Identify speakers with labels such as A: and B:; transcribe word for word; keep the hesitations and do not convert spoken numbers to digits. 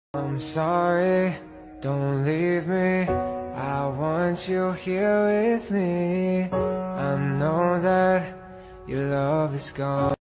A: I'm sorry, don't leave me. I want you here with me. I know that your love is gone.